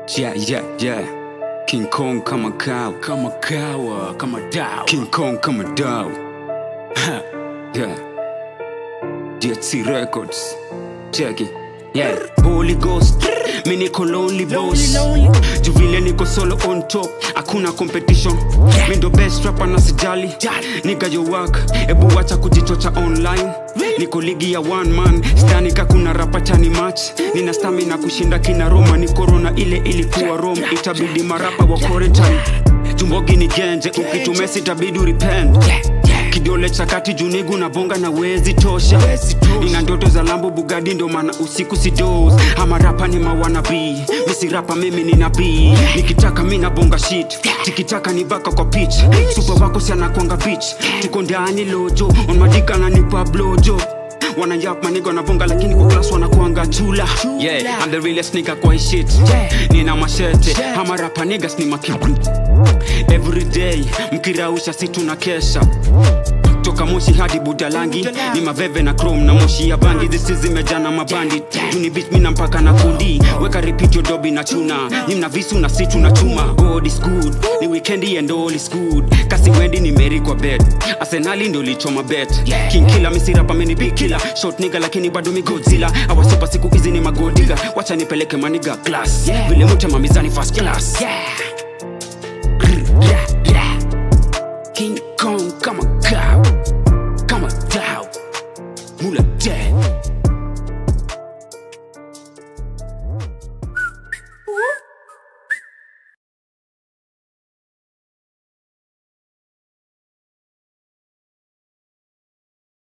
Yeah, yeah, yeah. King Kong kama kawa, kama dao. King Kong kama dao. Yeah. DHC Records. Check it. Yeah. Holy Ghost. Me niko lonely boss. Juvile niko solo on top. Hakuna competition. Me ndo best rapper na sijali. Nigga yo work. Ebu wacha kujichocha online. Niko ligi ya one man. Stani kakuna rapa chani match. Nina stamina kushinda kina Roma. Ni corona ile ilikuwa Rome. Itabidi marapa wa quarantine. Jumbogi ni genje. Ukitumesi itabidi repent. Kidole chakati junigu na bonga na wezi tosha. Nina ndoto za Lambo Bugatti ndo maana usiku si doze. Ama rapa ni mawana B. Misi rapa mimi ni nabii. Nikitaka mina bonga shit. Tikitaka ni baka kwa pitch. Super wako si anakuanga bitch. Tuko ndani lojo. On madika na nipa blojo. Wana yap manigo na bonga lakini kwa class wanakuanga chula. Yeah, I'm the realest nigga kwa hii shit. Nina machete. Ama rapa niggas ni makibu. Every day mkirausha si tunakesha. Toka Moshi hadi Budalangi. Ni maveve na chrome na moshi ya bangi. This is zimejana mabandi. Juni beat mina mpaka na kundi. Weka repeat your dobi na chuna. Nimna visu na si tunachuma. God is good. Ni weekendi and all is good. Kasi wendi ni Mary kwa bed. Arsenali ndo lichoma bet. King killer misi rapa mini big killer. Short nigga lakini bado mi Godzilla. Awa super siku hizi ni magodiga. Wacha nipeleke maniga class. Vile mutema mizani first class. King Kong kama cow, kama dao, mula dead.